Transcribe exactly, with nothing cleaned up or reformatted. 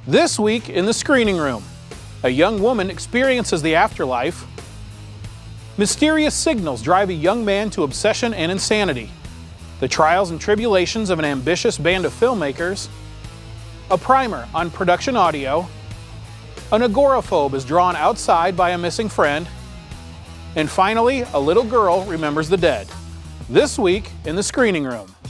This week in the screening room, a young woman experiences the afterlife. Mysterious signals drive a young man to obsession and insanity. The trials and tribulations of an ambitious band of filmmakers. A primer on production audio. An agoraphobe is drawn outside by a missing friend. And finally, a little girl remembers the dead. This week in the screening room.